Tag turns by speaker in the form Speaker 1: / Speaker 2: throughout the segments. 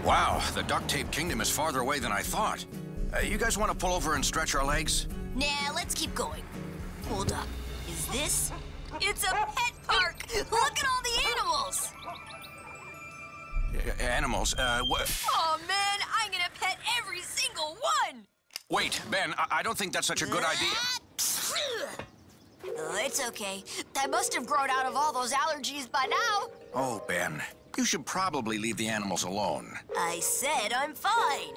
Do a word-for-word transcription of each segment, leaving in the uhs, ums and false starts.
Speaker 1: Wow, the duct tape kingdom is farther away than I thought. Uh, you guys want to pull over and stretch our legs?
Speaker 2: Nah, let's keep going. Hold up. Is this? It's a pet park! Look at all the animals!
Speaker 1: Uh, animals? Uh, what?
Speaker 2: Oh, man, I'm gonna pet every single one!
Speaker 1: Wait, Ben, I, I don't think that's such a good idea.
Speaker 2: Oh, it's okay. I must have grown out of all those allergies by now.
Speaker 1: Oh, Ben, you should probably leave the animals alone.
Speaker 2: I said I'm fine.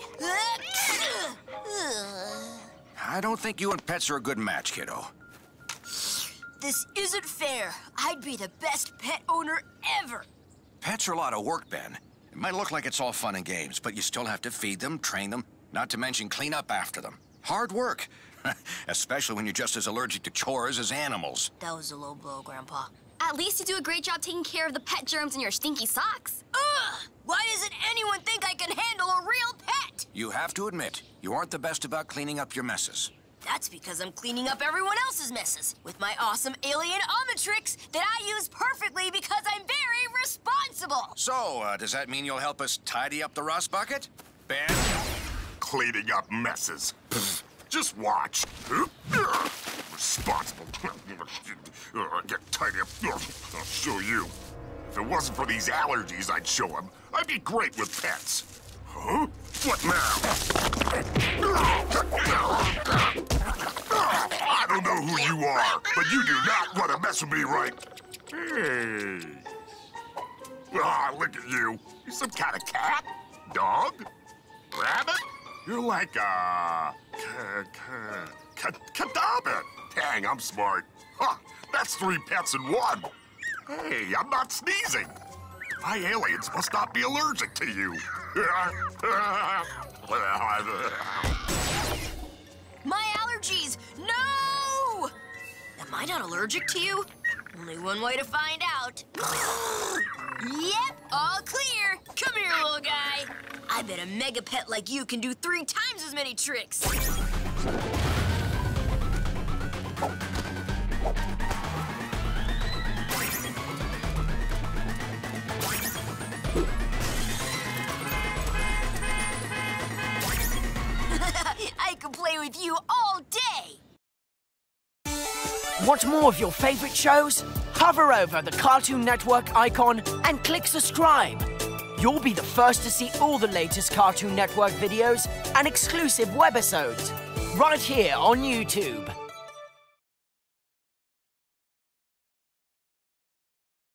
Speaker 1: I don't think you and pets are a good match, kiddo.
Speaker 2: This isn't fair. I'd be the best pet owner ever.
Speaker 1: Pets are a lot of work, Ben. It might look like it's all fun and games, but you still have to feed them, train them, not to mention clean up after them. Hard work. Especially when you're just as allergic to chores as animals.
Speaker 2: That was a low blow, Grandpa.
Speaker 3: At least you do a great job taking care of the pet germs in your stinky socks.
Speaker 2: Ugh! Why doesn't anyone think I can handle a real pet?
Speaker 1: You have to admit, you aren't the best about cleaning up your messes.
Speaker 2: That's because I'm cleaning up everyone else's messes with my awesome alien Omnitrix that I use perfectly because I'm very responsible.
Speaker 1: So, uh, does that mean you'll help us tidy up the rust bucket? Ben?
Speaker 4: Cleaning up messes. Just watch. Responsible. Get tidy up. I'll show you. If it wasn't for these allergies, I'd show him. I'd be great with pets. Huh? What now? I don't know who you are, but you do not want to mess with me, right? Hey. Ah, look at you. You some kind of cat? Dog? Rabbit? You're like a... Cadaver. Dang, I'm smart. Huh, that's three pets in one. Hey, I'm not sneezing. My aliens must not be allergic to you.
Speaker 2: My allergies! No! Am I not allergic to you? Only one way to find out. Yep, all clear. Come here, little guy. I bet a mega pet like you can do three times as many tricks. I can play with you all day.
Speaker 5: Want more of your favorite shows? Hover over the Cartoon Network icon and click subscribe. You'll be the first to see all the latest Cartoon Network videos and exclusive webisodes right here on YouTube.